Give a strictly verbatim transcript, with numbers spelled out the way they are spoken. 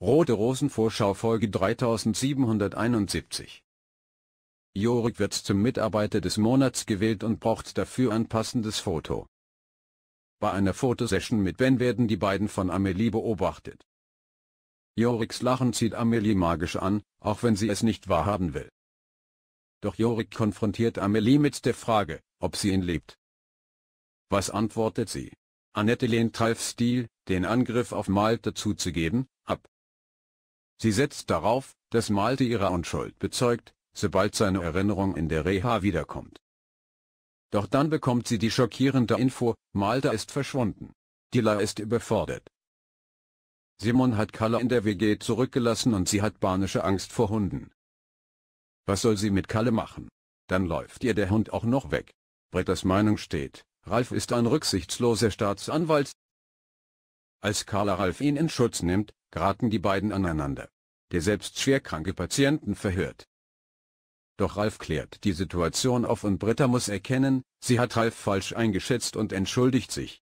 Rote Rosen Vorschau Folge dreitausendsiebenhunderteinundsiebzig. Jorik wird zum Mitarbeiter des Monats gewählt und braucht dafür ein passendes Foto. Bei einer Fotosession mit Ben werden die beiden von Amelie beobachtet. Joriks Lachen zieht Amelie magisch an, auch wenn sie es nicht wahrhaben will. Doch Jorik konfrontiert Amelie mit der Frage, ob sie ihn liebt. Was antwortet sie? Annette lehnt Ralfs Stil, den Angriff auf Malte zuzugeben, ab. Sie setzt darauf, dass Malte ihre Unschuld bezeugt, sobald seine Erinnerung in der Reha wiederkommt. Doch dann bekommt sie die schockierende Info, Malte ist verschwunden. Dila ist überfordert. Simon hat Kalle in der W G zurückgelassen und sie hat panische Angst vor Hunden. Was soll sie mit Kalle machen? Dann läuft ihr der Hund auch noch weg. Britta's Meinung steht, Ralf ist ein rücksichtsloser Staatsanwalt. Als Carla Ralf ihn in Schutz nimmt, geraten die beiden aneinander, der selbst schwerkranke Patienten verhört. Doch Ralf klärt die Situation auf und Britta muss erkennen, sie hat Ralf falsch eingeschätzt und entschuldigt sich.